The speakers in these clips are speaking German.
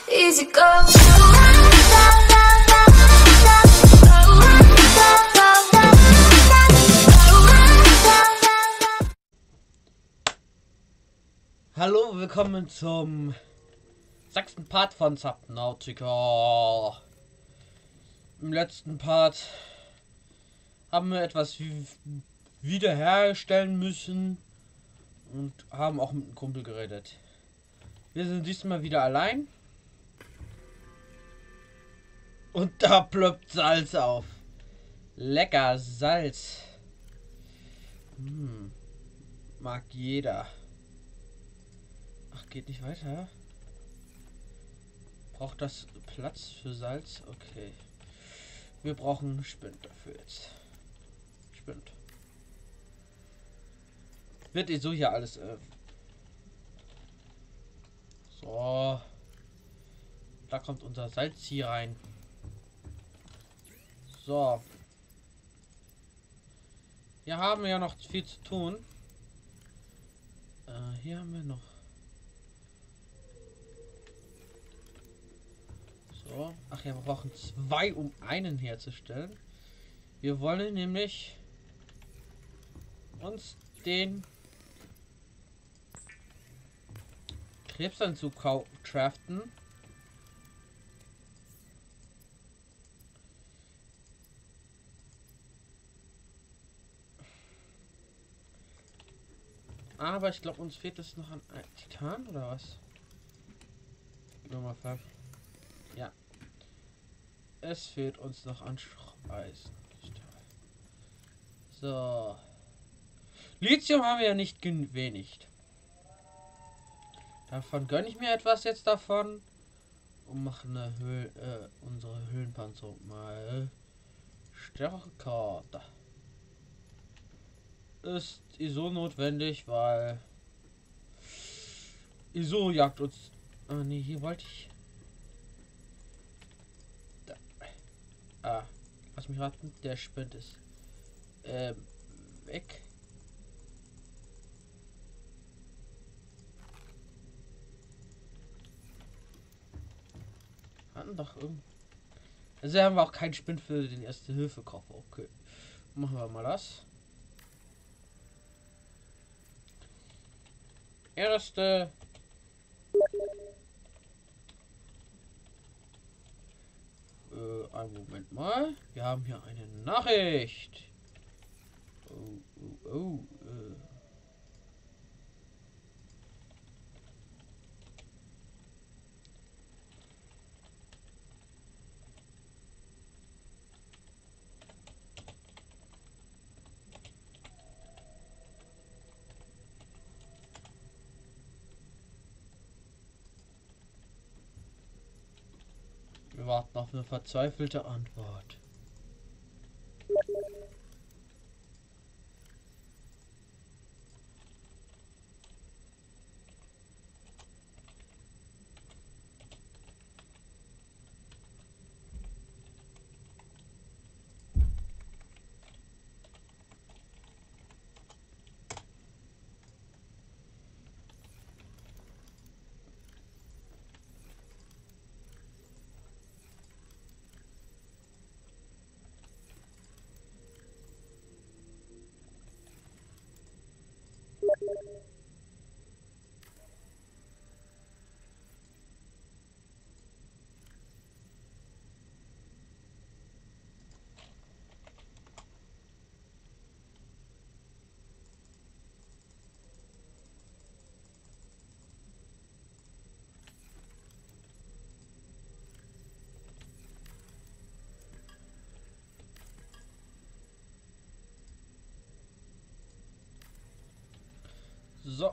Easy go. Hallo, willkommen zum 6. Part von Subnautica. Im letzten Part haben wir etwas wiederherstellen müssen und haben auch mit einem Kumpel geredet. Wir sind diesmal wieder allein. Und da ploppt Salz auf. Lecker Salz. Mag jeder. Ach, geht nicht weiter. Braucht das Platz für Salz? Okay. Wir brauchen Spind dafür jetzt. Spind. Wird so hier alles. So. Da kommt unser Salz hier rein. So. Hier haben wir ja noch viel zu tun. Hier haben wir noch. So. Ach ja, wir brauchen 2, um einen herzustellen. Wir wollen nämlich uns den Krebsanzug craften. Aber ich glaube, uns fehlt es noch an Titan oder was? Nochmal fragen. Ja. Es fehlt uns noch an Eisen. So. Lithium haben wir ja nicht wenig. Davon gönne ich mir etwas jetzt davon. Und mache eine unsere Höhlenpanzerung mal stärker. Ist ISO notwendig, weil ISO jagt uns. Ah nee, hier wollte ich. Da. Ah, lass mich raten, der Spind ist weg. Hatten doch irgend. Also haben wir auch keinen Spind für den Erste-Hilfe-Koffer. Okay, machen wir mal das. Erste. Einen Moment mal. Wir haben hier eine Nachricht. Wir warten auf eine verzweifelte Antwort. So.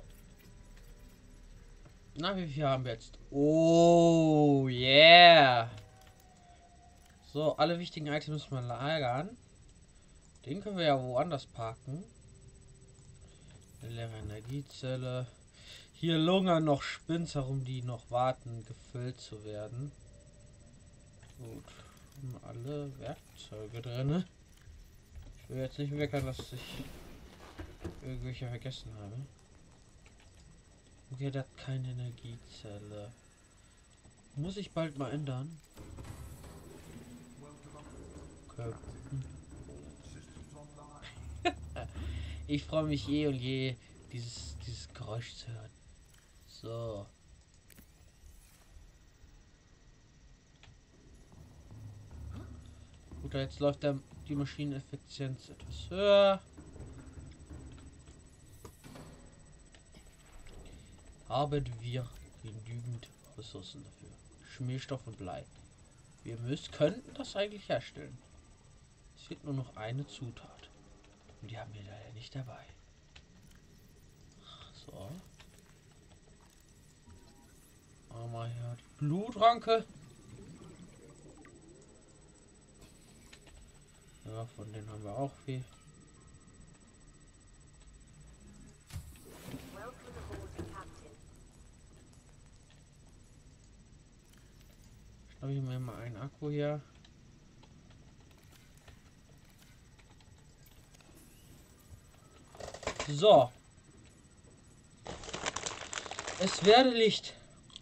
Na, wie viel haben wir jetzt? Oh, yeah. So, alle wichtigen Items müssen wir lagern. Den können wir ja woanders parken. Eine leere Energiezelle. Hier lungern noch Spins herum, die noch warten, gefüllt zu werden. Gut. Haben alle Werkzeuge drin. Ich will jetzt nicht meckern, dass ich irgendwelche vergessen habe. Okay, der hat keine Energiezelle. Muss ich bald mal ändern. Okay. Ich freue mich eh und je, dieses Geräusch zu hören. So. Gut, jetzt läuft die Maschineneffizienz etwas höher. Haben wir genügend Ressourcen dafür? Schmierstoff und Blei. Wir könnten das eigentlich herstellen. Es fehlt nur noch eine Zutat. Und die haben wir leider nicht dabei. So. Machen wir hier die Blutranke. Ja, von denen haben wir auch viel. Schnappe ich mir mal einen Akku hier. So. Es werde Licht.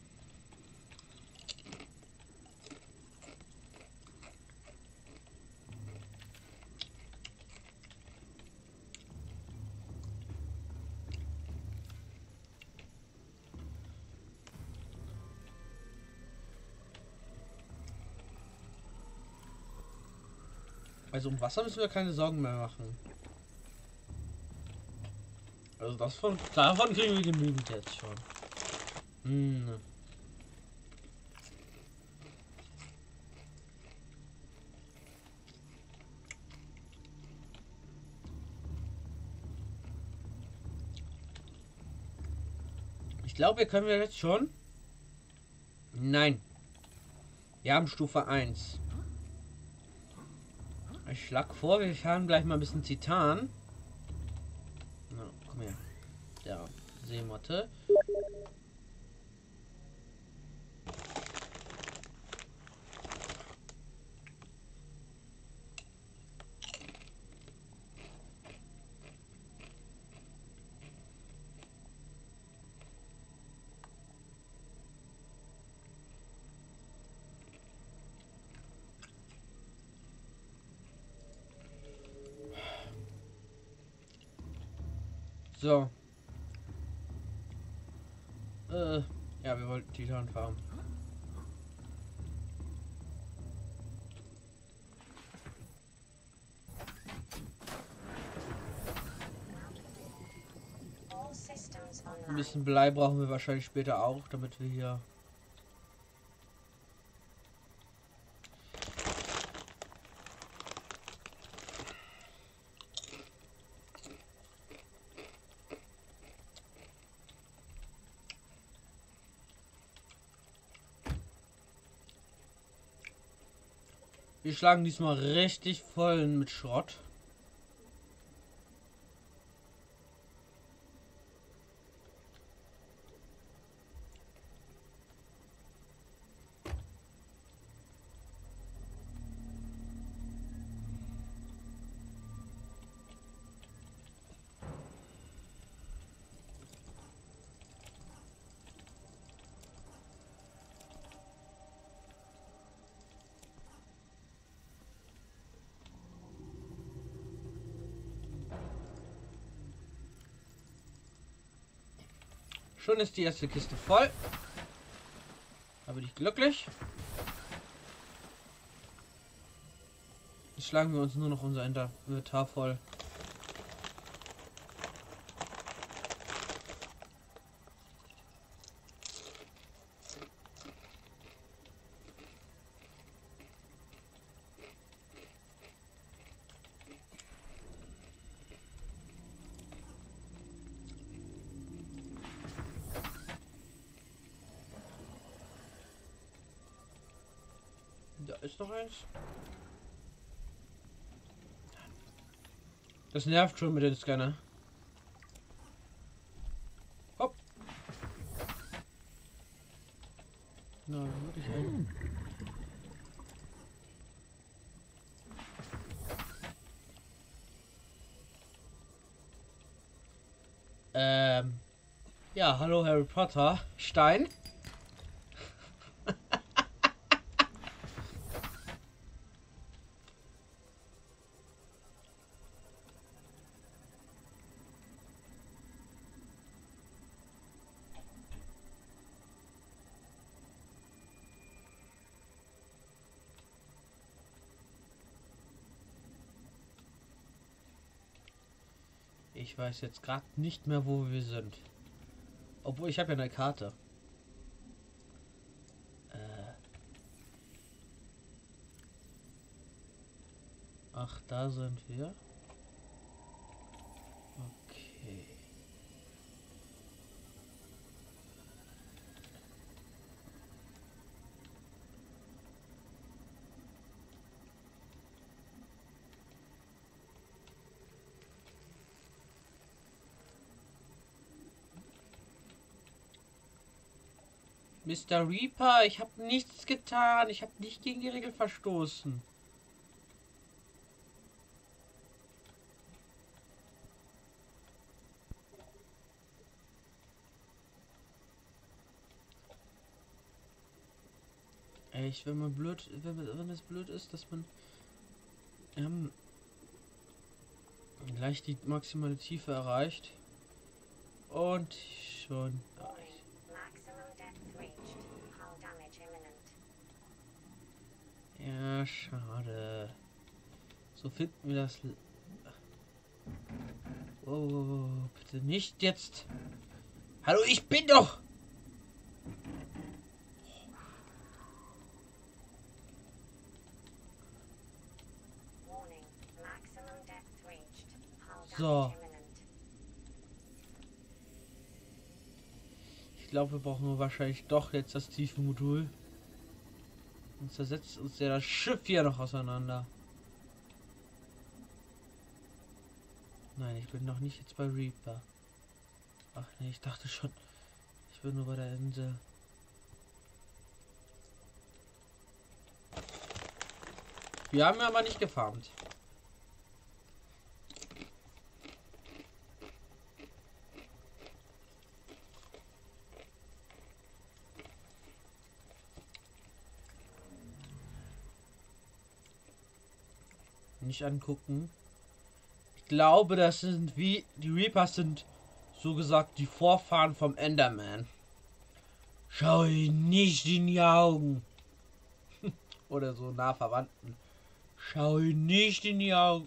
Also um Wasser müssen wir keine Sorgen mehr machen. Also davon kriegen wir genügend jetzt schon. Ich glaube, können wir jetzt schon. Nein. Wir haben Stufe 1. Ich schlage vor, wir fahren gleich mal ein bisschen Titan. Na, komm her. Ja, Seemotte. So. Ja, wir wollten Titan farmen. Ein bisschen Blei brauchen wir wahrscheinlich später auch, damit wir hier... Wir schlagen diesmal richtig voll mit Schrott. Schon ist die erste Kiste voll. Da bin ich glücklich. Jetzt schlagen wir uns nur noch unser Inventar voll. Da ist noch eins. Das nervt schon mit dem Scanner. Hopp. Na, würde ich ein. Ja, hallo Harry Potter. Stein. Ich weiß jetzt gerade nicht mehr, wo wir sind. Obwohl, ich habe ja eine Karte. Ach, da sind wir. Okay. Mr. Reaper, ich habe nichts getan. Ich habe nicht gegen die Regel verstoßen. Echt, wenn man blöd, wenn es blöd ist, dass man gleich die maximale Tiefe erreicht und schon. Ja, schade. So finden wir das. Oh, bitte nicht jetzt. Hallo, ich bin doch. So. Ich glaube, wir brauchen wahrscheinlich doch jetzt das Tiefenmodul. Sonst zersetzt uns ja das Schiff hier noch auseinander. Nein, ich bin noch nicht jetzt bei Reaper. Ach nee, ich dachte schon. Ich bin nur bei der Insel. Wir haben aber nicht gefarmt. Nicht angucken. Ich glaube, das sind wie die Reapers sind so gesagt die Vorfahren vom Enderman. Schau ihn nicht in die Augen. Oder so nah Verwandten. Schau ihn nicht in die Augen.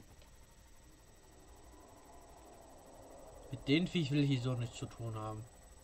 Mit den Viech will ich so nichts zu tun haben.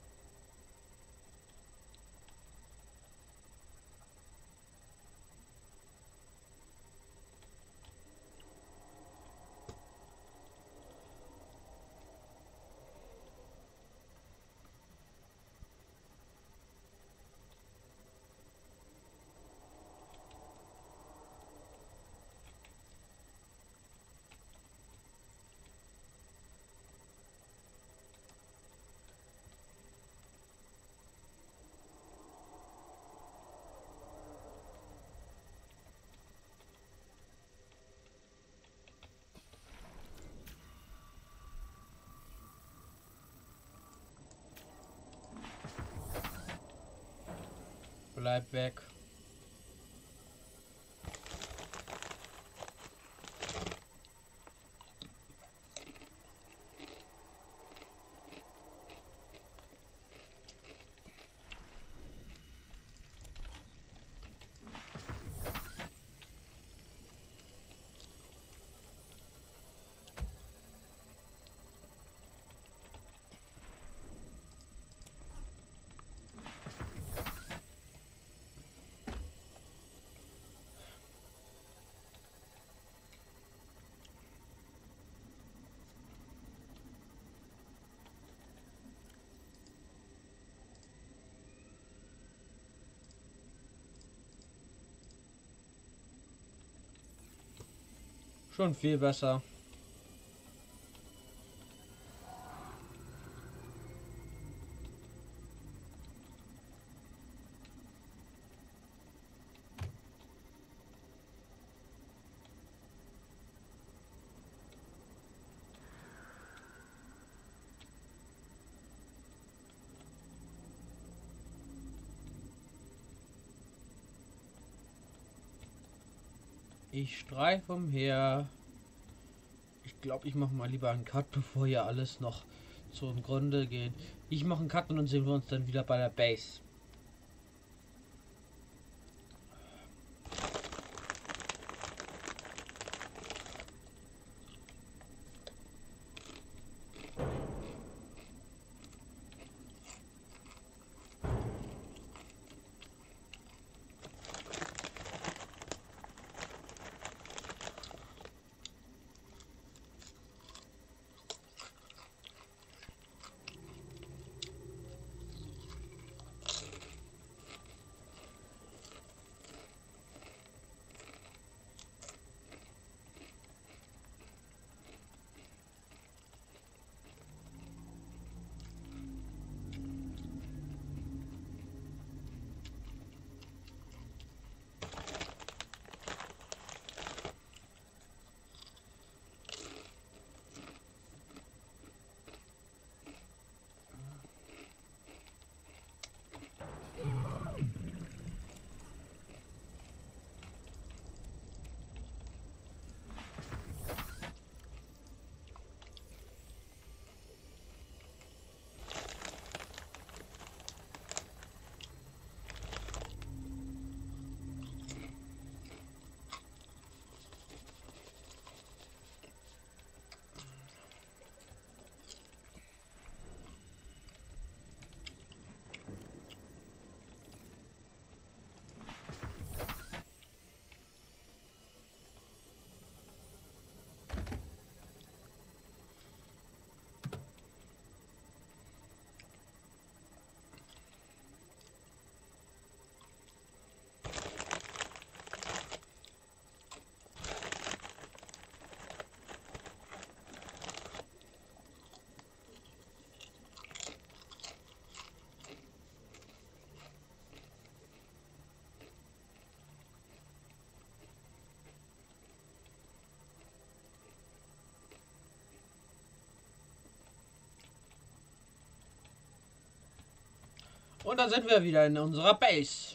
Bleib weg. Schon viel besser. Ich streife umher. Ich glaube, ich mache mal lieber einen Cut, bevor hier alles noch zum Grunde geht. Ich mache einen Cut und dann sehen wir uns dann wieder bei der Base. Und dann sind wir wieder in unserer Base.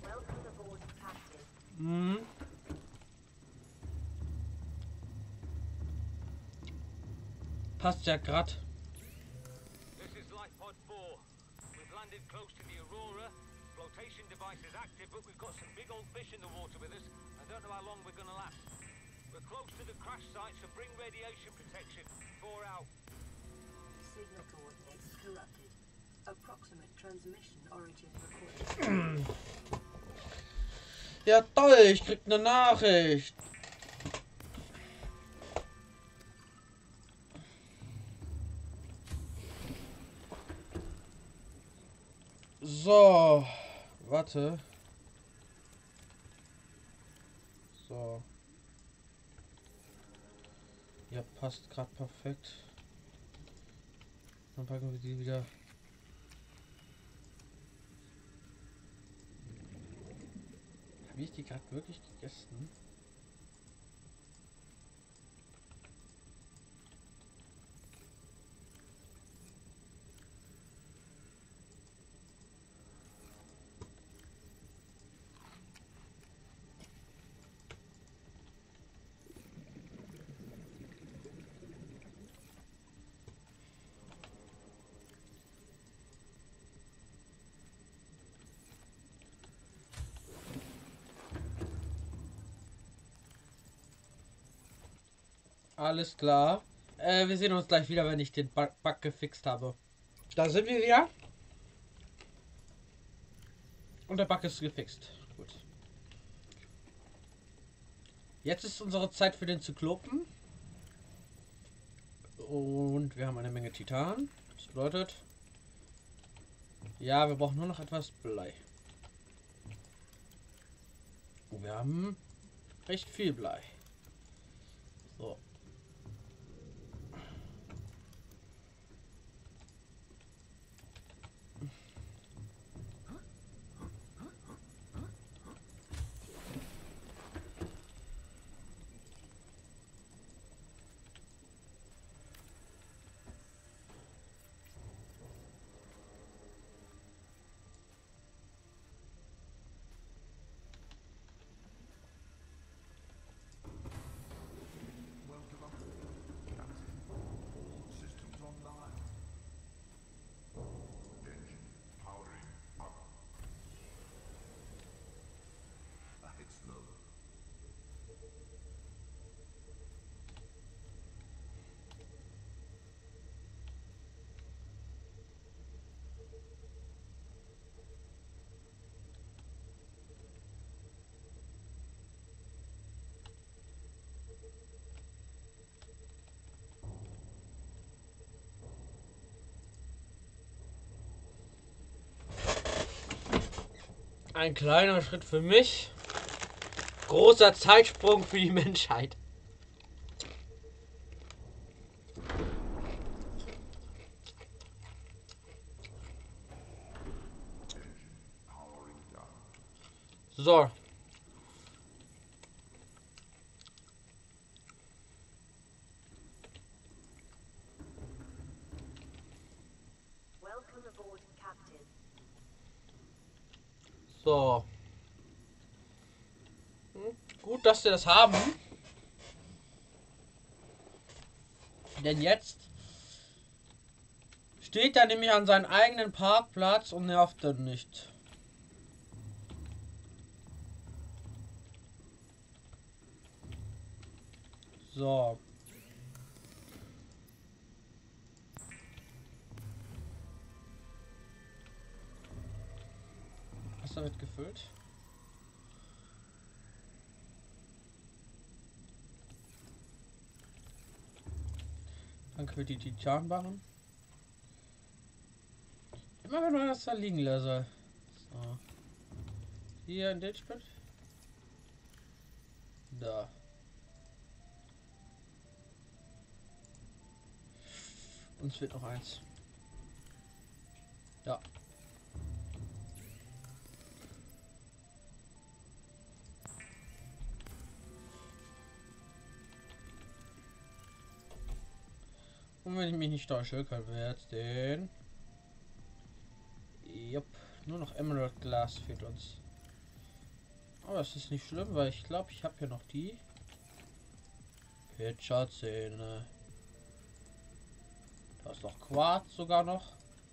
Hm. Passt ja grad. This is Lifepod 4. We've landed close to the Aurora. Flotation device is active, but we've got some big old fish in the water with us. I don't know how long we're gonna last. We're close to the crash site, so bring radiation protection. 4 out. Signal coordinates corrupted. Approximate transmission origin recorded. Ja toll, ich krieg eine Nachricht. So, warte. So. Ja, passt gerade perfekt. Dann packen wir die wieder. Habe ich die gerade wirklich gegessen? Alles klar. Wir sehen uns gleich wieder, wenn ich den Bug gefixt habe. Da sind wir wieder. Und der Bug ist gefixt. Gut. Jetzt ist unsere Zeit für den Zyklopen. Und wir haben eine Menge Titan. Das bedeutet... Ja, wir brauchen nur noch etwas Blei. Und wir haben recht viel Blei. So. Ein kleiner Schritt für mich. Großer Zeitsprung für die Menschheit. So. Welcome aboard, Captain. So. Gut, dass wir das haben. Denn jetzt steht er nämlich an seinem eigenen Parkplatz und nervt dann nicht. So. Wasser wird gefüllt. Danke für die Titanbarren. Immer wenn man das da liegen lasse. So. Hier ein Ditchpad. Da. Uns fehlt noch eins. Ja. Und wenn ich mich nicht täusche, können wir jetzt den... Jupp, Nur noch Emerald Glass fehlt uns. Aber das ist nicht schlimm, weil ich glaube, ich habe hier noch die Pitcher-Zähne. Da ist noch Quarz sogar noch.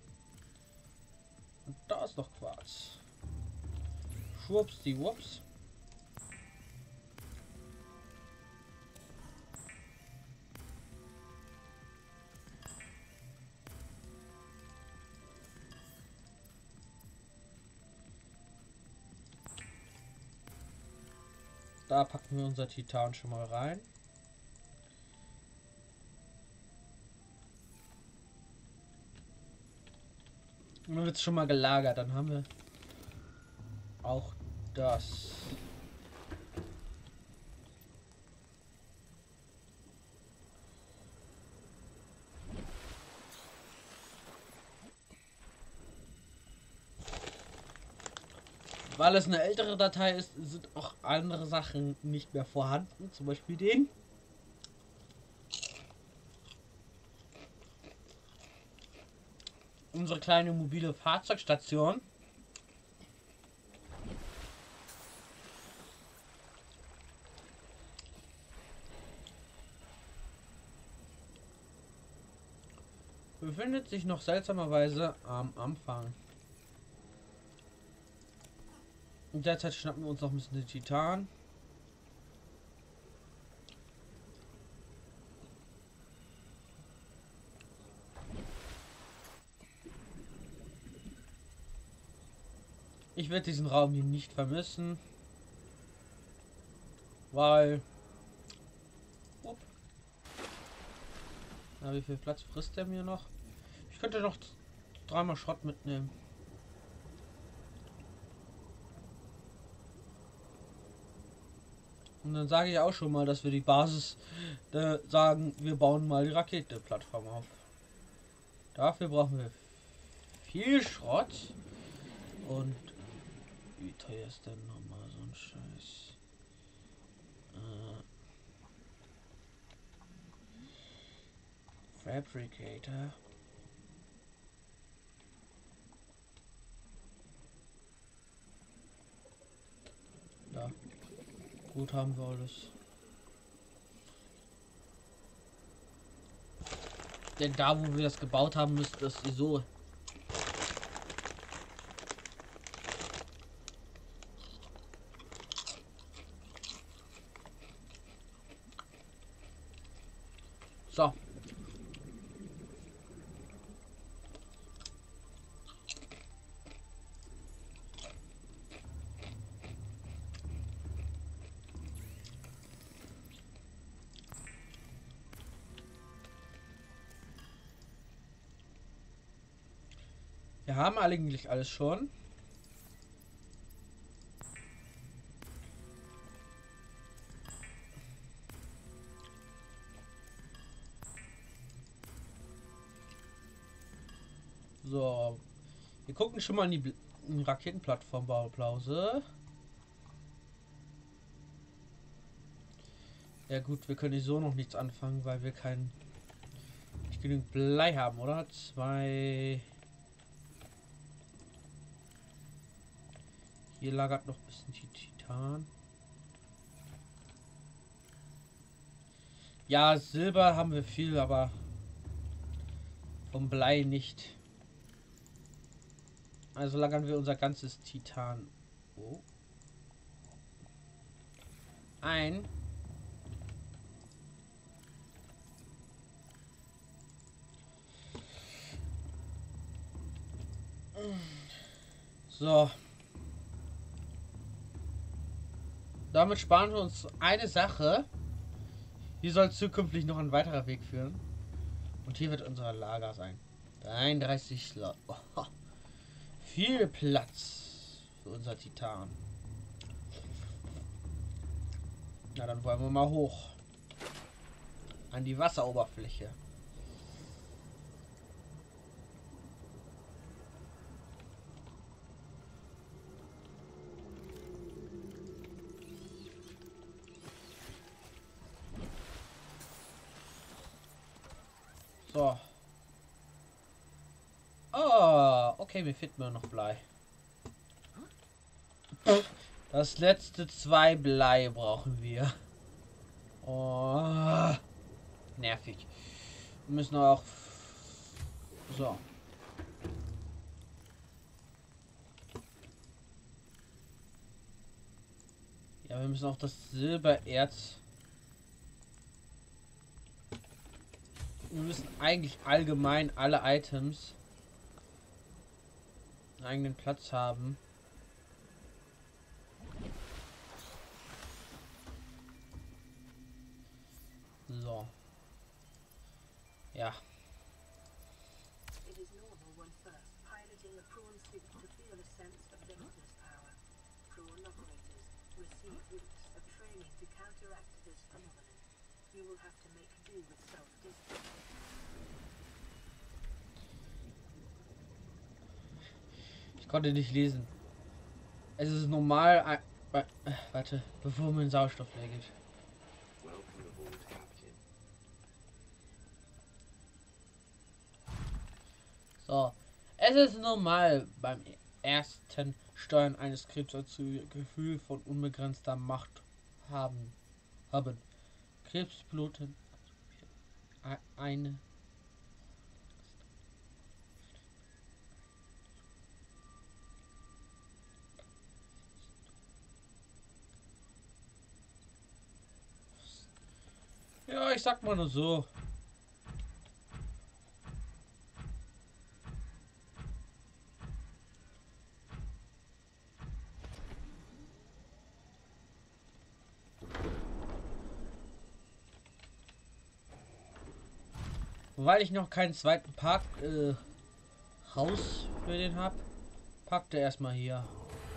Und da ist noch Quarz. Schwupps, die Wups. Da packen wir unser Titan schon mal rein. Und dann wird es schon mal gelagert. Dann haben wir auch das. Weil es eine ältere Datei ist, sind auch andere Sachen nicht mehr vorhanden. Zum Beispiel den. Unsere kleine mobile Fahrzeugstation. Befindet sich noch seltsamerweise am Anfang. Und derzeit schnappen wir uns noch ein bisschen den Titan. Ich werde diesen Raum hier nicht vermissen. Weil... Na, wie viel Platz frisst der mir noch? Ich könnte noch dreimal Schrott mitnehmen. Und dann sage ich auch schon mal, dass wir die Basis sagen, wir bauen mal die Raketenplattform auf. Dafür brauchen wir viel Schrott. Und wie teuer ist denn nochmal so ein Scheiß? Fabricator. Ja. Gut, haben wir alles. Denn da, wo wir das gebaut haben, müsste das so. So. Wir haben eigentlich alles schon. So. Wir gucken schon mal in die Raketenplattform-Baupause. Ja gut, wir können so noch nichts anfangen, weil wir nicht genügend Blei haben, oder? 2. Hier lagert noch ein bisschen Titan. Ja, Silber haben wir viel, aber vom Blei nicht. Also lagern wir unser ganzes Titan ein. So. Damit sparen wir uns eine Sache. Hier soll zukünftig noch ein weiterer Weg führen. Und hier wird unser Lager sein. 33 Slot. Oh, viel Platz für unser Titan. Na, dann wollen wir mal hoch. An die Wasseroberfläche. So. Oh, okay, mir fehlt mir noch Blei. Das letzte 2 Blei brauchen wir. Oh, nervig. Wir müssen auch... So. Ja, wir müssen auch das Silbererz... Wir müssen eigentlich allgemein alle Items einen eigenen Platz haben. So. Ja. It is normal when first piloting a prawn suit to feel a sense of limitless power. Prawn operators receive weeks of training to counteract this phenomenon. You will have to make do with self-discipline. Ich konnte nicht lesen. Es ist normal... warte, bevor mein Sauerstoff leer geht. Welcome aboard, Captain. So. Es ist normal beim ersten Steuern eines Krebs als Gefühl von unbegrenzter Macht haben. Krebsbluten eine ja, ich sag mal nur so. Weil ich noch keinen zweiten Haus für den habe, packt er erstmal hier.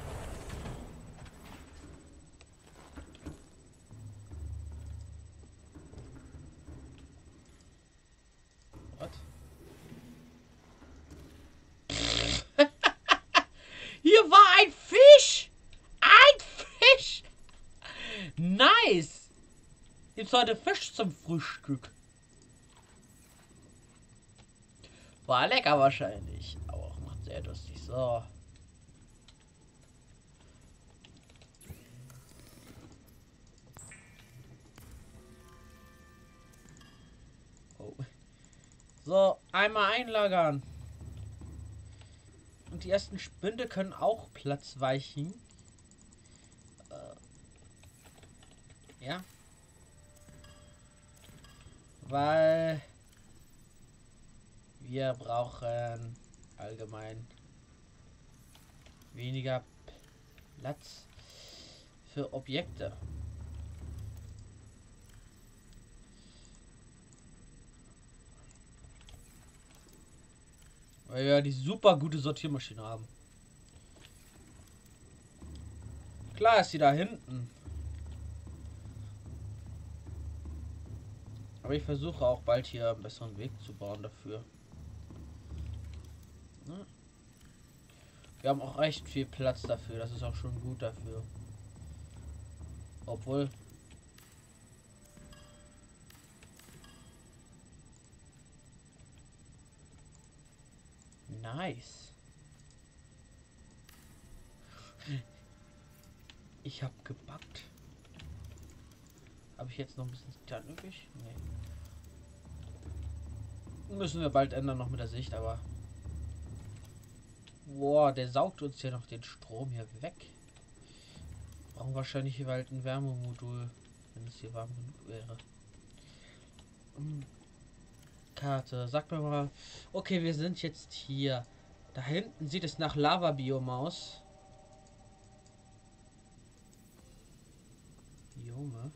What? Hier war ein Fisch! Ein Fisch! Nice! Gibt's heute Fisch zum Frühstück? War lecker wahrscheinlich. Aber auch macht sehr durstig. So. Oh. So, einmal einlagern. Und die ersten Spinde können auch Platz weichen. Ja. Weil wir brauchen allgemein weniger Platz für Objekte. Weil wir die super gute Sortiermaschine haben. Klar ist sie da hinten. Aber ich versuche auch bald hier einen besseren Weg zu bauen dafür. Ne? Wir haben auch echt viel Platz dafür. Das ist auch schon gut dafür. Obwohl... Nice. Ich habe gebackt. Habe ich jetzt noch ein bisschen Titan übrig? Nee. Müssen wir bald ändern noch mit der Sicht, aber... Boah, der saugt uns ja noch den Strom hier weg. Brauchen wahrscheinlich hier bald ein Wärmemodul, wenn es hier warm genug wäre. Karte, sag mir mal... Okay, wir sind jetzt hier. Da hinten sieht es nach Lava-Biom aus. Biome.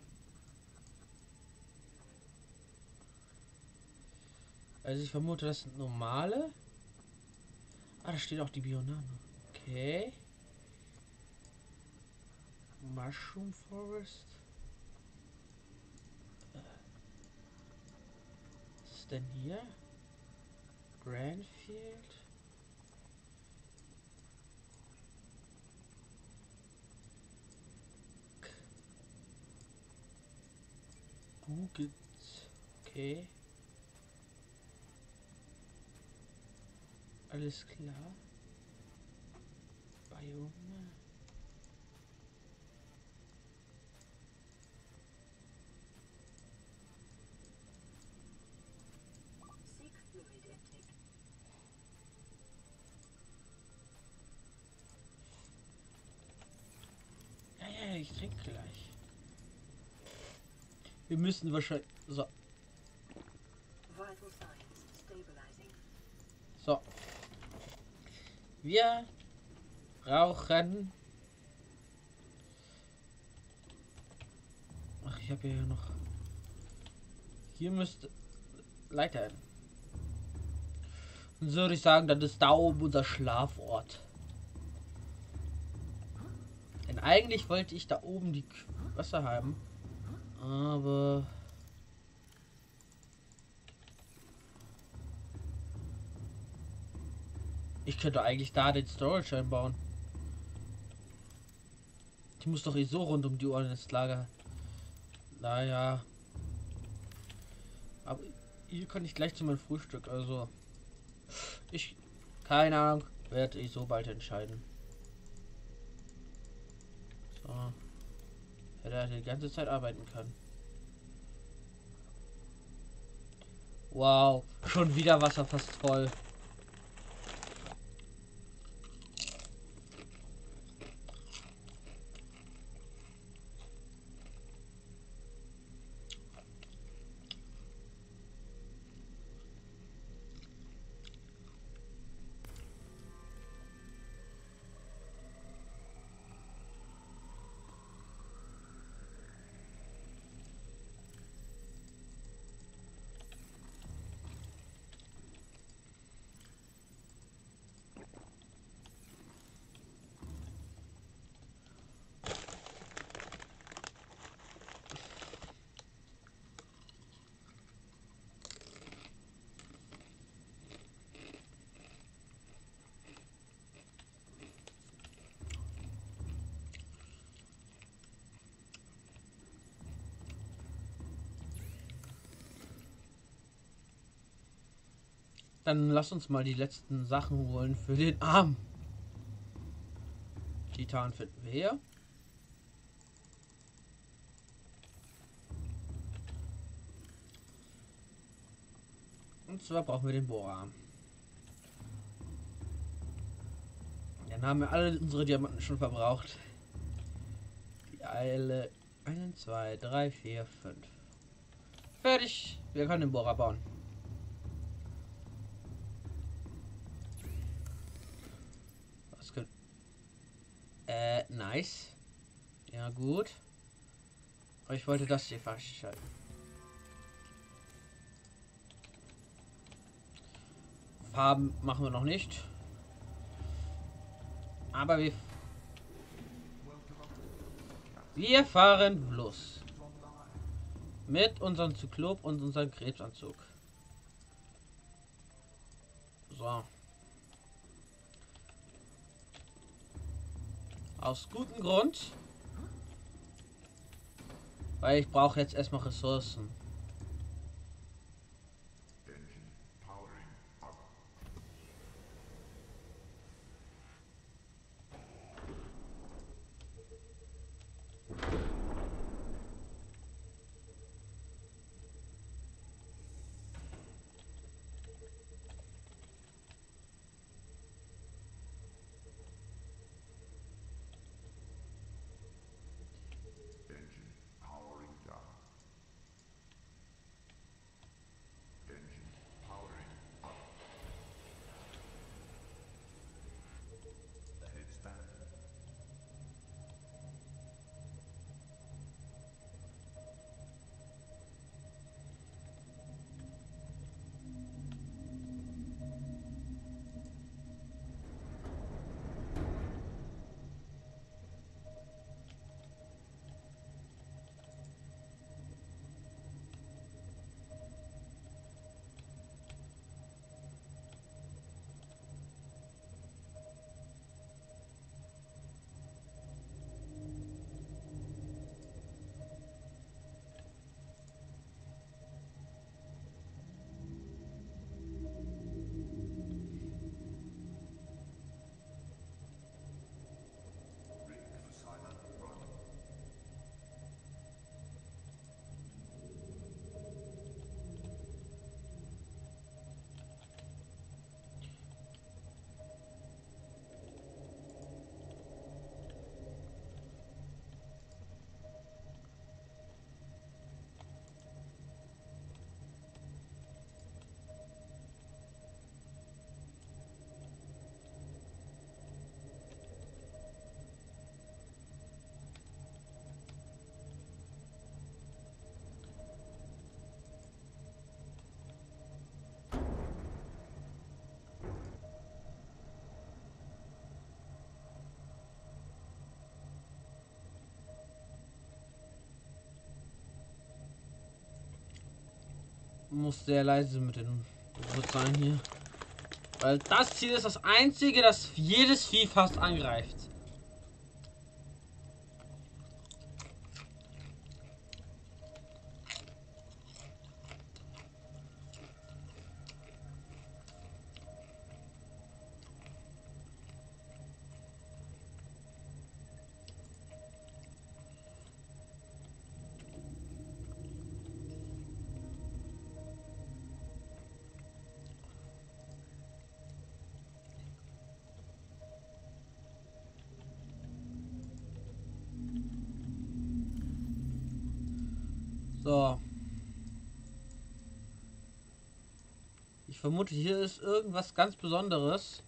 Also ich vermute, das sind normale. Ah, da steht auch die Bioname. Okay. Mushroom Forest. Was ist denn hier? Grandfield. Google. Okay. Alles klar. Biome. Ich trinke gleich. Wir müssen wahrscheinlich... So. Vital signs stabilizing. So. Wir brauchen... Ach, ich habe hier noch... Hier müsste... Leiter hin. Und so würde ich sagen, das ist da oben unser Schlafort. Denn eigentlich wollte ich da oben die Wasser haben. Aber... Ich könnte eigentlich da den Storage einbauen. Ich muss doch eh so rund um die Ohren ins Lager. Naja. Aber hier kann ich gleich zu meinem Frühstück, also... Ich... Keine Ahnung, werde ich so bald entscheiden. So. Hätte er die ganze Zeit arbeiten können. Wow, schon wieder Wasser fast voll. Dann lass uns mal die letzten Sachen holen für den Arm. Titan finden wir hier. Und zwar brauchen wir den Bohrarm. Dann haben wir alle unsere Diamanten schon verbraucht. Die Eile 1, 2, 3, 4, 5. Fertig. Wir können den Bohrer bauen. Was können... nice. Ja, gut. Aber ich wollte das hier festschalten. Farben machen wir noch nicht. Aber wir fahren los. Mit unserem Zyklop und unserem Krebsanzug. So. Aus gutem Grund. Weil ich brauche jetzt erstmal Ressourcen. muss sehr leise mit dem Bewusstsein hier. Weil das Ziel ist das einzige, das jedes Vieh fast angreift. So. Ich vermute, hier ist irgendwas ganz Besonderes.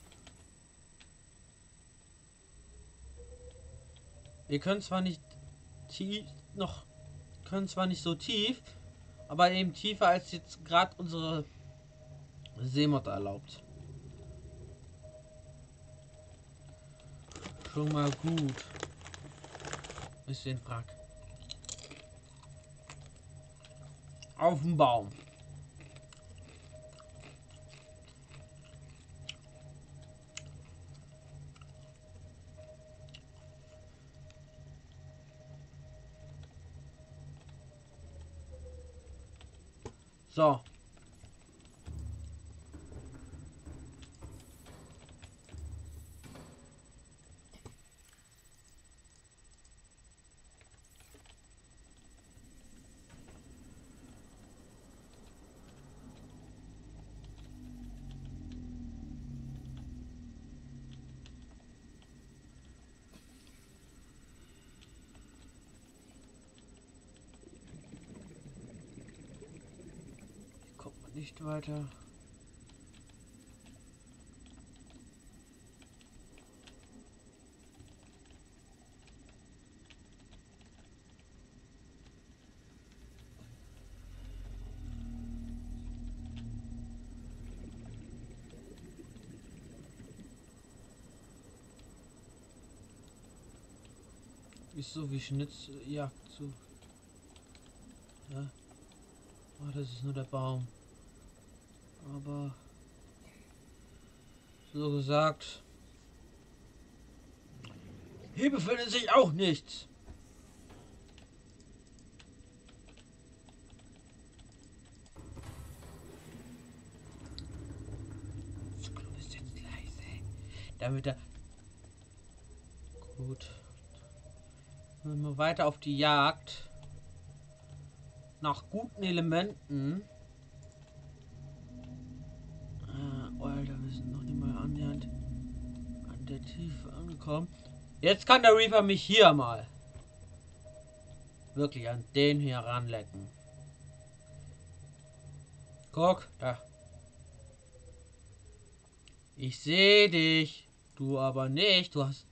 Wir können zwar nicht tief, können zwar nicht so tief, aber eben tiefer als jetzt gerade unsere Seemotte erlaubt. Schon mal gut. Ist den Wrack. Auf dem Baum. So. Hier kommt man nicht weiter. Ist so wie Schnitzjagd zu. Ja. Oh, das ist nur der Baum. Aber so gesagt. Hier befindet sich auch nichts. Das Klo ist jetzt leise. Damit er. Gut. Wenn wir weiter auf die Jagd nach guten Elementen. Alter, wir sind noch nicht mal annähernd an der Tiefe angekommen. Jetzt kann der Reaper mich hier mal wirklich an den hier ranlecken. Guck, da. Ich sehe dich. Du aber nicht. Du hast.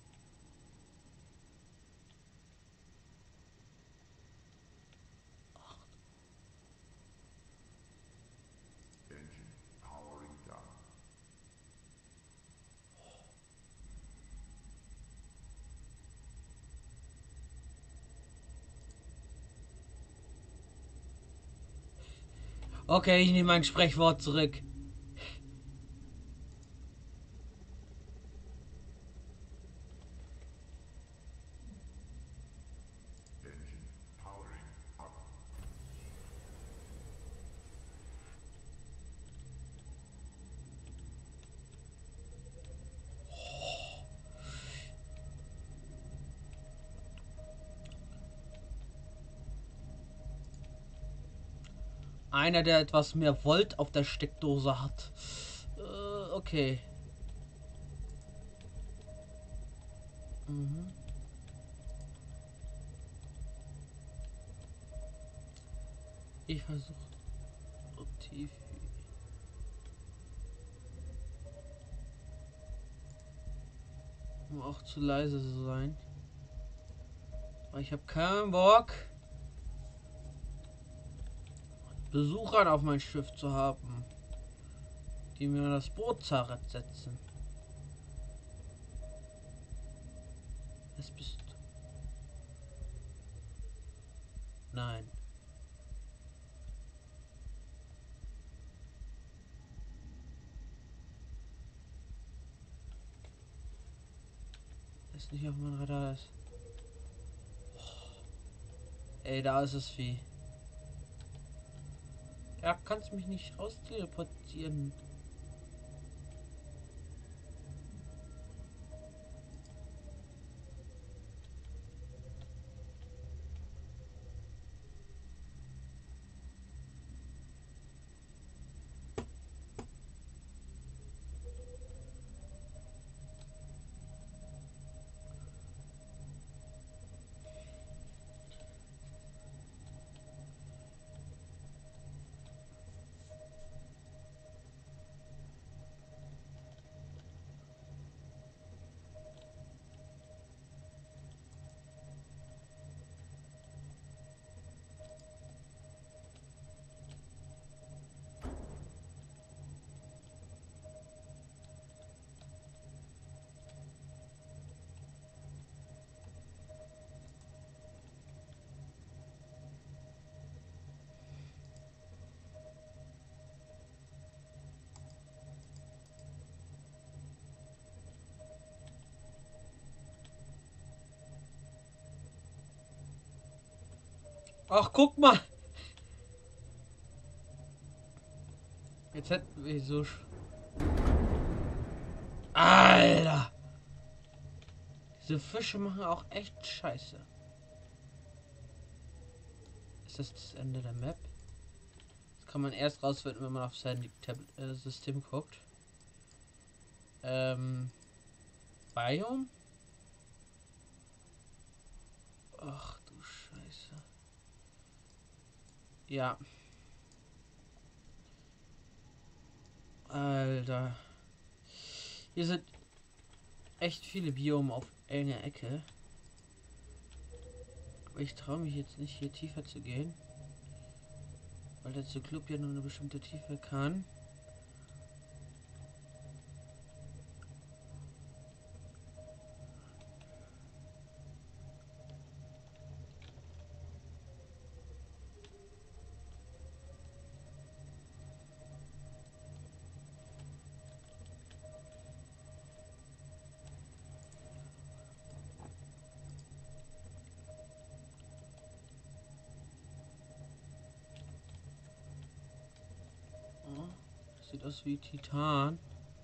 Engine powering down. Okay, ich nehme mein Sprechwort zurück. Engine powering up. Einer, der etwas mehr Volt auf der Steckdose hat. Okay. Mhm. Ich versuche so tief um auch zu leise zu sein. Aber ich habe keinen Bock, Besuchern auf mein Schiff zu haben, die mir das Boot zersetzen. Es bist. Nein. es nicht auf meinem Radar ist. Ey, da ist es Vieh. Ja, kannst mich nicht raus teleportieren. Ach, guck mal. Jetzt hätten wir so... Alter. Diese Fische machen auch echt Scheiße. Ist das Ende der Map? Das kann man erst rausfinden, wenn man auf sein System guckt. Biome? Ach du Scheiße. Ja. Alter. Hier sind echt viele Biome auf einer Ecke. Aber ich traue mich jetzt nicht, hier tiefer zu gehen. Weil der Zyklop ja nur eine bestimmte Tiefe kann. Sieht aus wie Titan.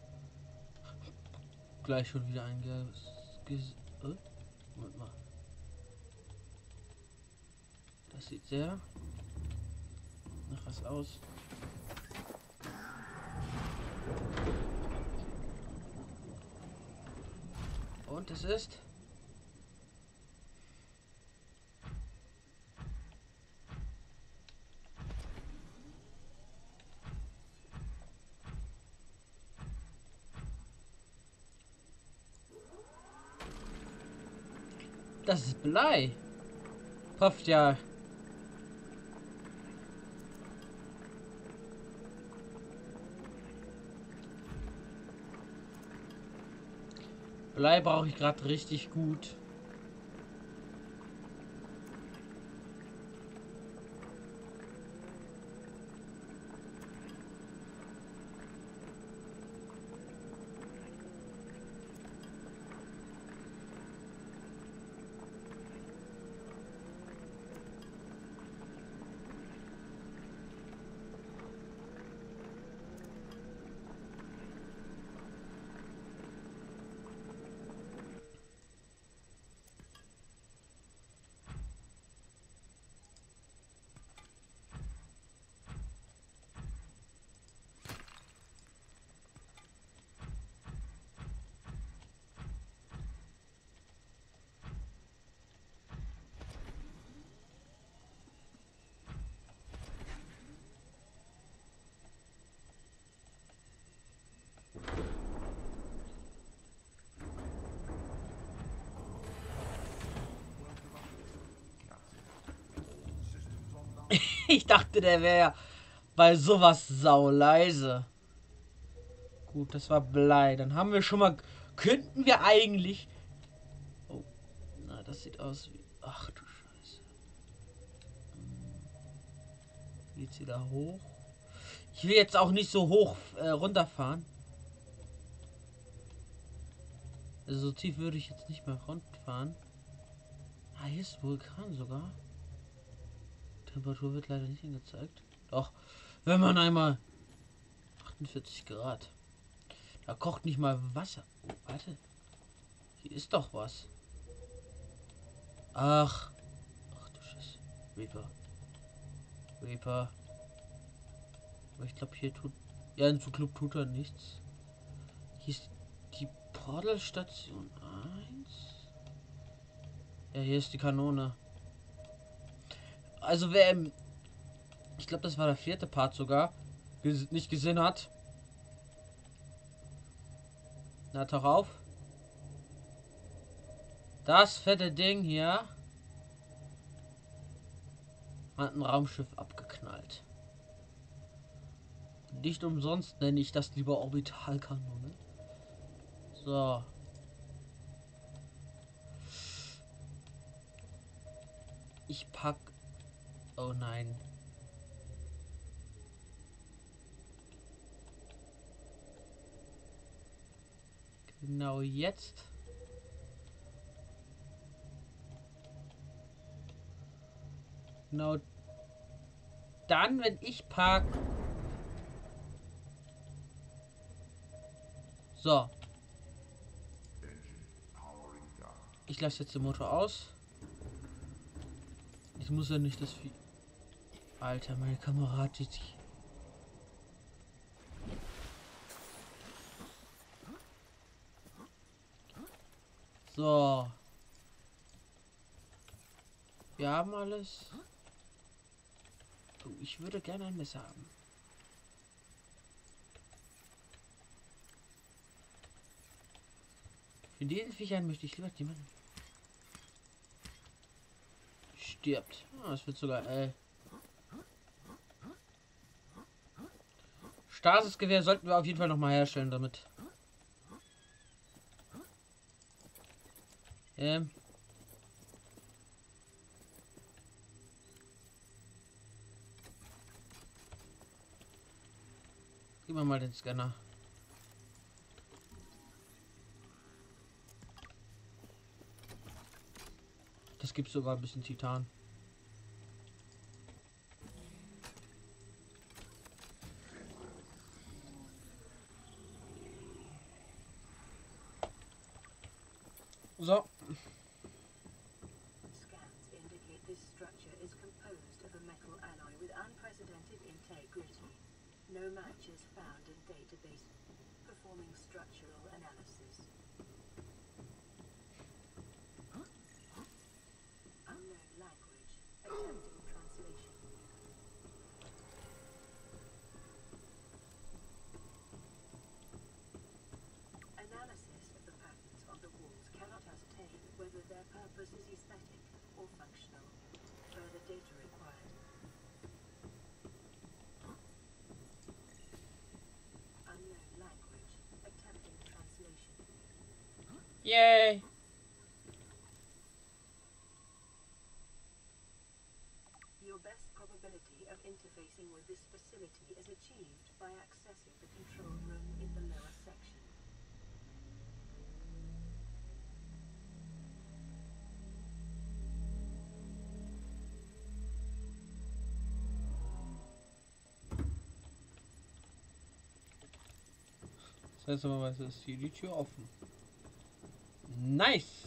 Gleich schon wieder ein gelbes. Moment mal. Das sieht sehr nach was aus. Und es ist. Das ist Blei. Hofft ja. Blei brauche ich gerade richtig gut. Ich dachte, der wäre bei sowas sauleise. Gut, das war Blei. Dann haben wir schon mal... Könnten wir eigentlich... Oh, na, das sieht aus wie... Ach du Scheiße. Geht's wieder hoch? Ich will jetzt auch nicht so hoch runterfahren. Also so tief würde ich jetzt nicht mehr runterfahren. Ah, hier ist Vulkan sogar. Temperatur wird leider nicht angezeigt. Doch, wenn man einmal 48 Grad. Da kocht nicht mal Wasser. Oh, warte. Hier ist doch was. Ach. Ach du Scheiße. Reaper. Reaper. Aber ich glaube hier tut. Ja, in Club tut er nichts. Hier ist die Portalstation 1. Ja, hier ist die Kanone. Also wer im, ich glaube das war der 4. Part sogar, nicht gesehen hat. Na, tauch auf. Das fette Ding hier hat ein Raumschiff abgeknallt. Nicht umsonst nenne ich das lieber Orbitalkanone. So. Ich pack. Oh nein. Genau jetzt. Genau dann, wenn ich park. So. Ich lasse jetzt den Motor aus. Ich muss ja nicht das Vieh. Alter, meine Kamera hat sich. So. Wir haben alles. Oh, ich würde gerne ein Messer haben. Für diesen Viechern möchte ich lieber jemanden. Stirbt. Oh, das wird sogar, Stasisgewehr sollten wir auf jeden Fall noch mal herstellen damit. Gib mir mal den Scanner. Das gibt sogar ein bisschen Titan. So. Scans indicate this structure is composed of a metal alloy with unprecedented integrity. No matches found in database. Performing structural analysis. Unknown language. Attempting translation. Analysis of the patterns on the walls cannot ascertain whether their purpose is aesthetic or functional. Further data required. Unknown language. Attempting translation. Yay! Your best probability of interfacing with this facility is achieved by accessing the control room in the lower section. Seltsamerweise ist hier die Tür offen. Nice!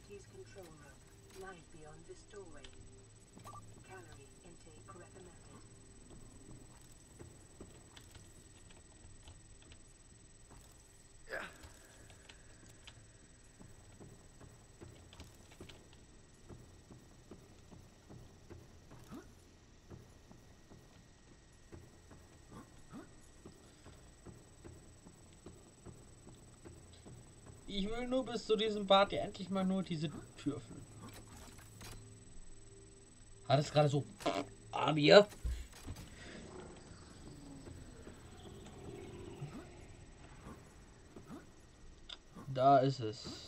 Facilities control room, light beyond this doorway. Calorie intake recommended. Ich will nur bis zu diesem Part hier endlich mal nur diese Tür öffnen. Hat es gerade so an mir? Da ist es.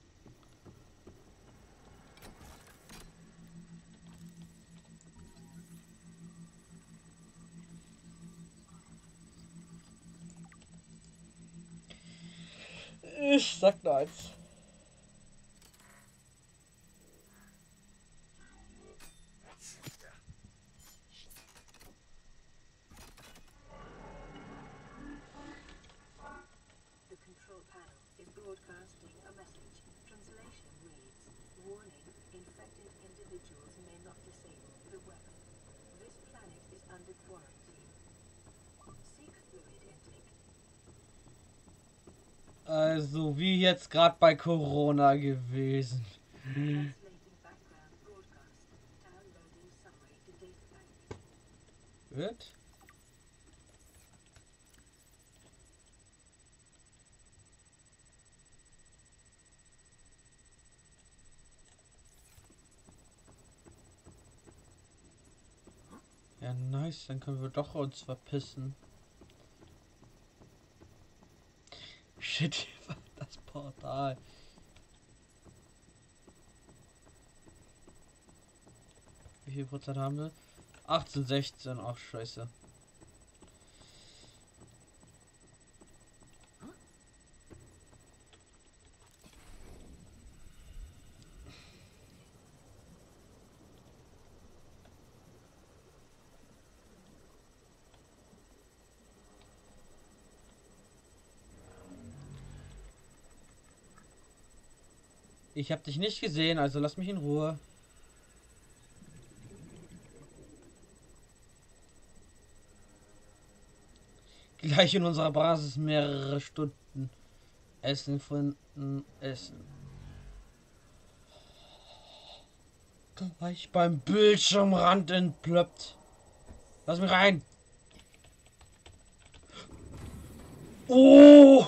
Ich sag nur eins. The control panel is broadcasting a message. Translation reads, warning, infected individuals may not disable the weapon. This planet is under quarantine. Seek fluid intake. Also wie jetzt gerade bei Corona gewesen. Translating background broadcast. Downloading summary to databank. Wird? Ja, nice, dann können wir doch uns verpissen. Shit, hier war das Portal. Wie viel Prozent haben wir? 18, 16, ach scheiße. Ich habe dich nicht gesehen, also lass mich in Ruhe. Gleich in unserer Basis mehrere Stunden. Essen finden, essen. Gleich beim Bildschirmrand entplöppt. Lass mich rein. Oh!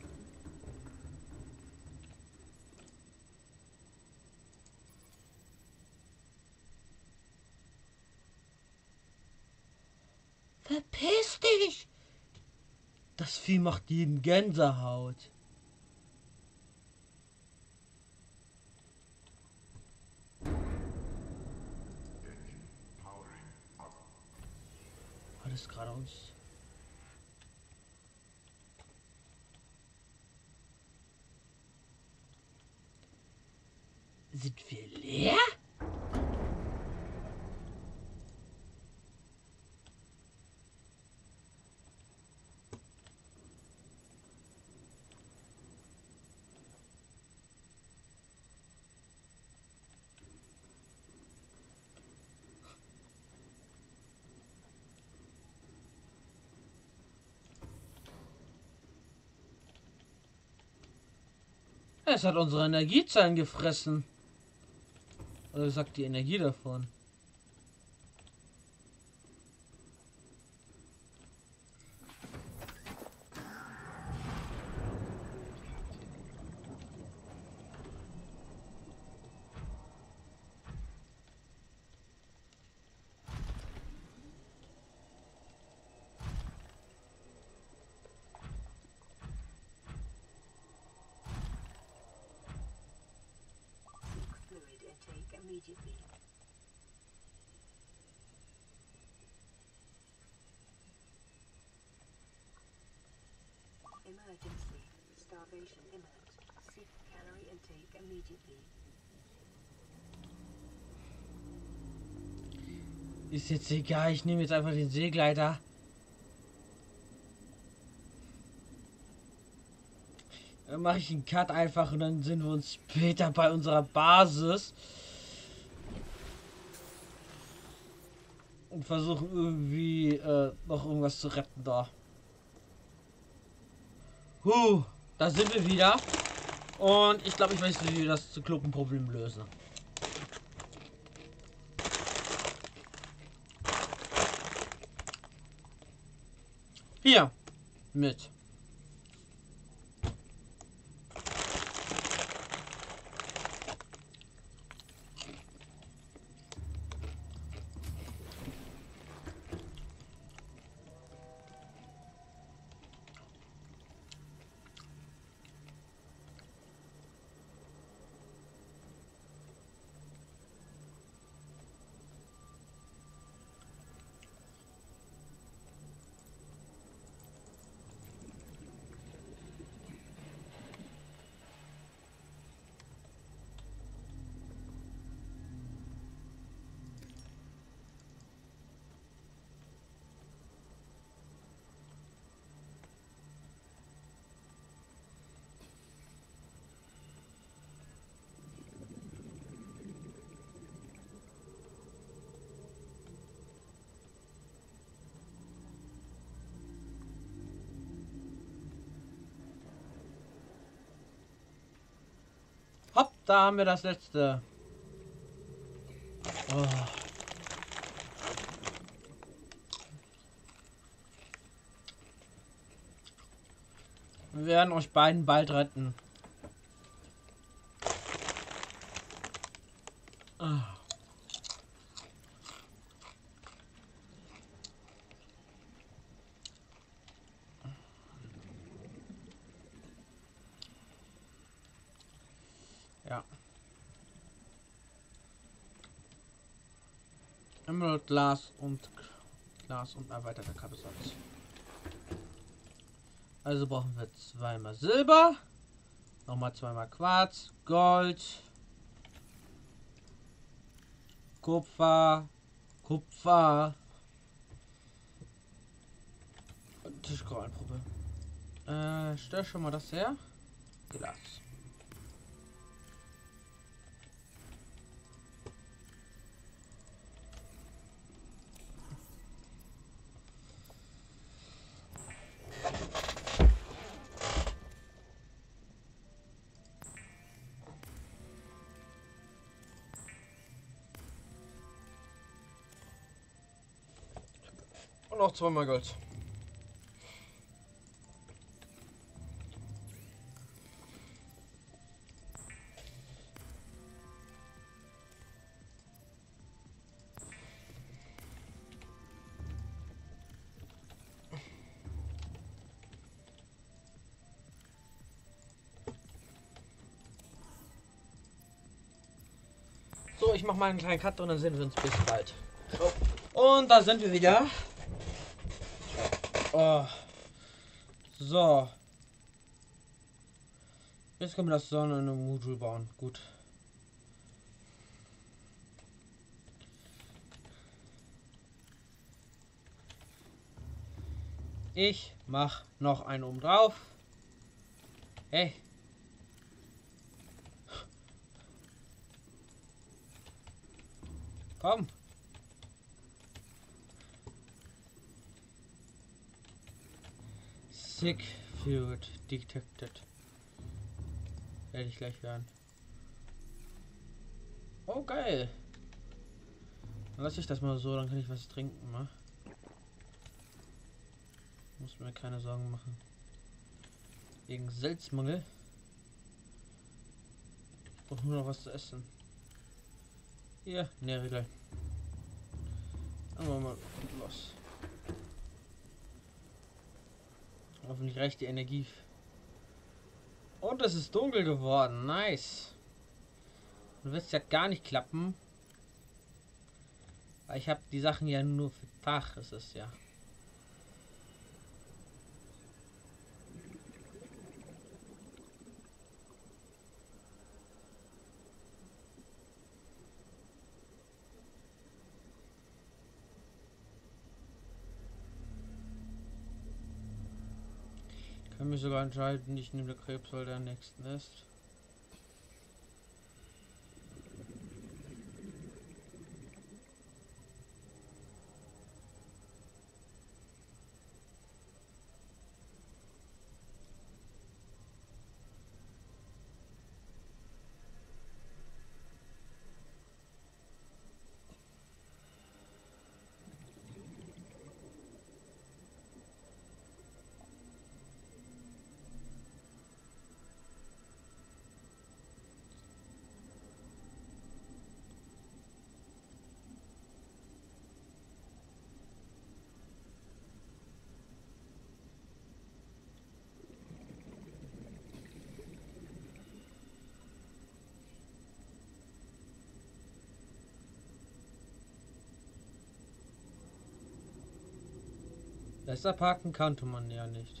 Verpiss dich! Das Vieh macht jedem Gänsehaut. Engine powering up. Alles geradeaus. Sind wir leer? Es hat unsere Energiezellen gefressen. Oder gesagt, die Energie davon. Seek fluid intake immediately. Emergency. Starvation imminent. Seek calorie intake immediately. Ist jetzt egal, ich nehme jetzt einfach den Seegleiter. Dann mache ich einen Cut einfach und dann sind wir uns später bei unserer Basis. Und versuchen irgendwie noch irgendwas zu retten da. Da sind wir wieder. Und ich glaube, ich weiß, wie wir das Zyklopenproblem lösen. Hier. Mit. Hopp, da haben wir das letzte. Oh. Wir werden euch beiden bald retten. Ah. Ja. Emerald, Glas und erweiterter Kabelsatz. Also brauchen wir zweimal Silber, nochmal zweimal Quarz, Gold, Kupfer, und Tischkorallenprobe. Stell schon mal das her. Glas. Und noch zweimal Gold. So, ich mache mal einen kleinen Cut und dann sehen wir uns bis bald. Und da sind wir wieder. Oh. So. Jetzt können wir das Sonnen-Modul bauen. Gut. Ich mach noch einen oben drauf. Hey. Komm. Sick Field detected. Werde ich gleich hören. Oh geil. Dann lasse ich das mal so, dann kann ich was trinken, ne? Muss mir keine Sorgen machen. Wegen Salzmangel. Ich brauche nur noch was zu essen. Hier, nähere gleich. Dann machen wir mal los. Hoffentlich reicht die Energie. Und es ist dunkel geworden. Nice. Dann wird es ja gar nicht klappen. Weil ich habe die Sachen ja nur für Tag. Ist es ja. Ich kann mich sogar entscheiden, ich nehme den Krebs, weil der am nächsten ist. Besser parken konnte man ja nicht.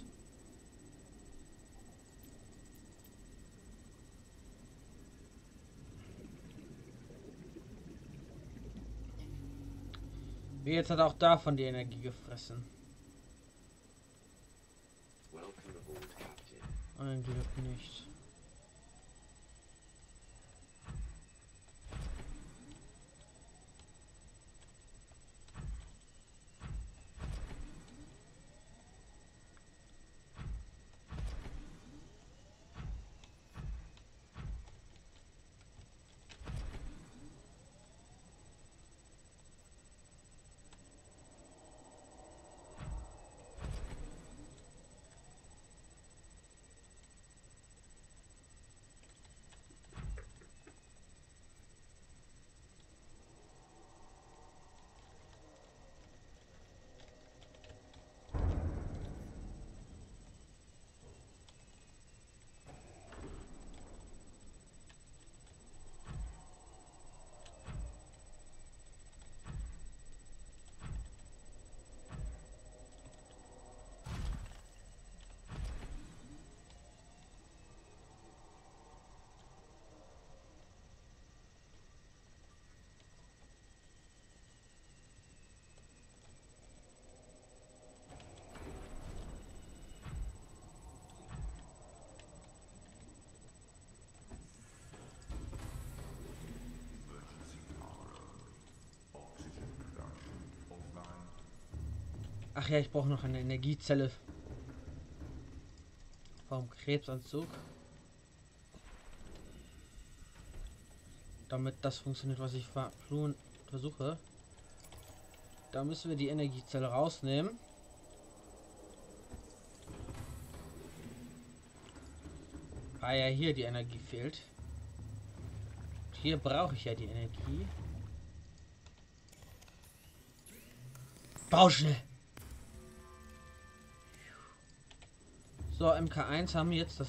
Wie jetzt hat auch davon die Energie gefressen. Welcome aboard, Captain. Ein Glück nicht. Ach ja, ich brauche noch eine Energiezelle vom Krebsanzug. Damit das funktioniert, was ich versuche. Da müssen wir die Energiezelle rausnehmen. Weil ja hier die Energie fehlt. Hier brauche ich ja die Energie. Bau schnell! So, MK1 haben wir jetzt das.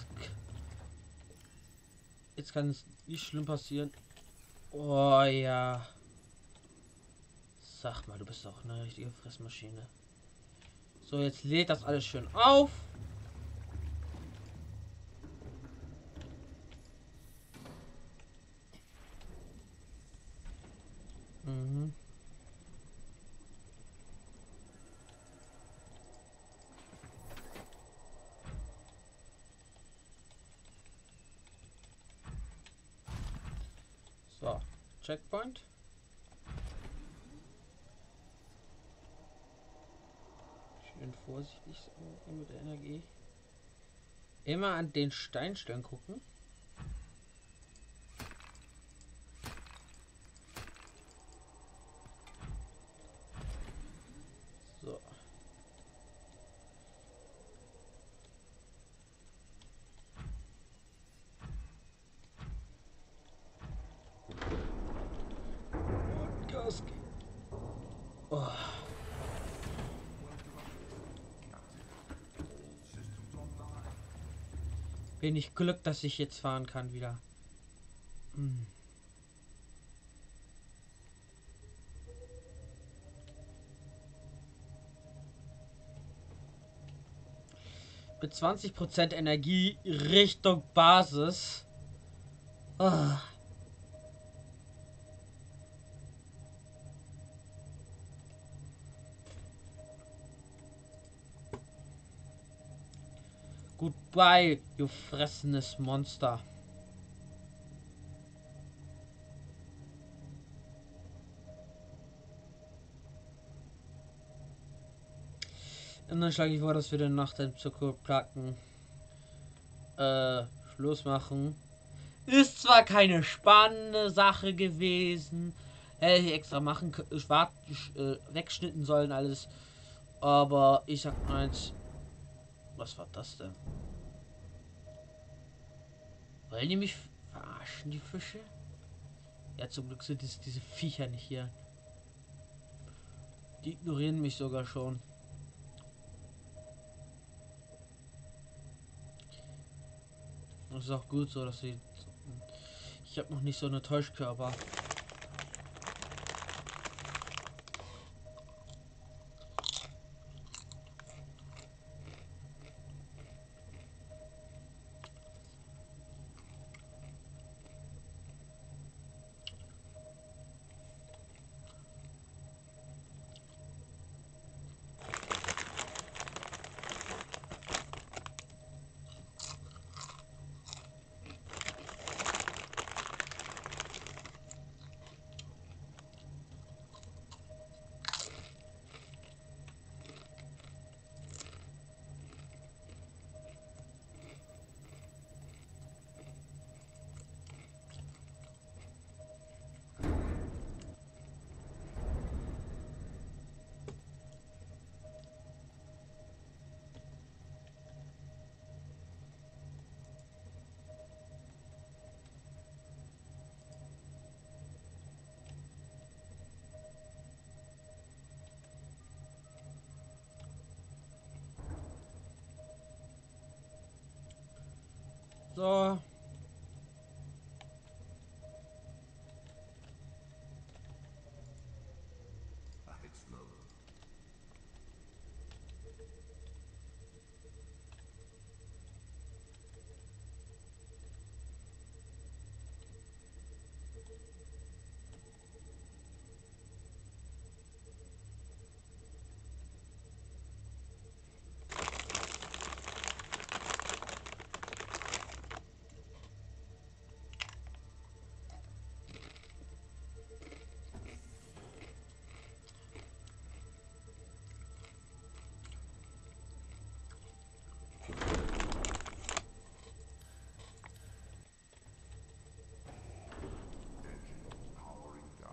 Jetzt kann es nicht schlimm passieren. Oh ja. Sag mal, du bist doch eine richtige Fressmaschine. So, jetzt lädt das alles schön auf. Mhm. So, Checkpoint. Schön vorsichtig sein mit der Energie. Immer an den Steinstellen gucken. So. Und Gas geben. Oh. Wenig Glück, dass ich jetzt fahren kann wieder. Hm. Mit 20% Energie Richtung Basis. Oh. bei, du fressendes Monster. Und dann schlage ich vor, dass wir dann nach dem Zuckerplacken Schluss machen. Ist zwar keine spannende Sache gewesen, hätte ich extra machen wegschnitten sollen alles, aber ich sag eins, was war das denn? Wollen die mich verarschen, die Fische? Ja, zum Glück sind es diese Viecher nicht hier. Die ignorieren mich sogar schon. Das ist auch gut so, dass sie... Ich habe noch nicht so eine Täuschkörper. So. Ahead slow. Powering down.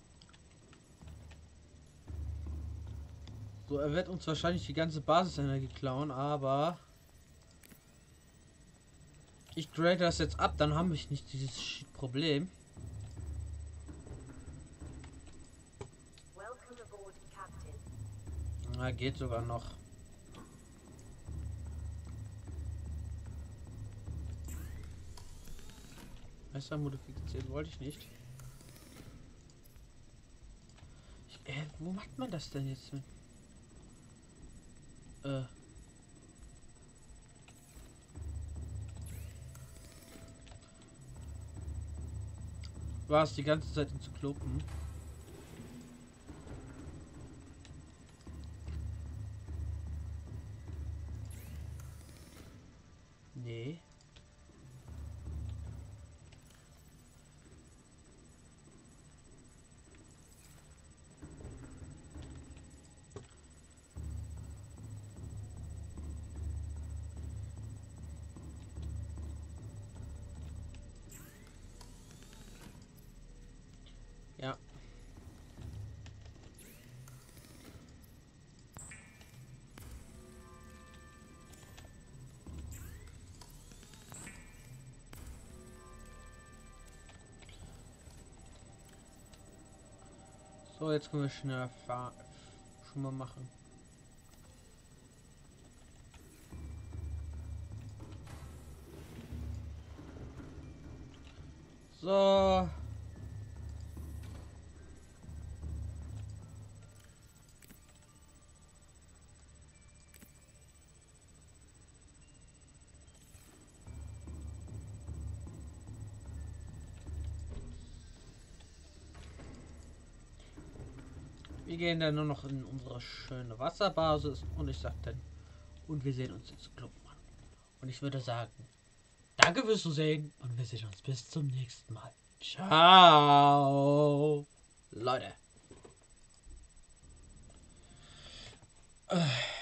So, er wird uns wahrscheinlich die ganze Basisenergie klauen, aber ich grade das jetzt ab, dann haben wir nicht dieses Problem. Welcome aboard, Captain. Na, geht sogar noch. Messer modifiziert wollte ich nicht. Wo macht man das denn jetzt mit? War es die ganze Zeit in Zyklopen? Nee. Ja. So, jetzt können wir schnell schon mal machen. So. Wir gehen dann nur noch in unsere schöne Wasserbasis und ich sag dann, und wir sehen uns jetzt Club an. Und ich würde sagen, danke fürs Zusehen und wir sehen uns bis zum nächsten Mal. Ciao, Leute.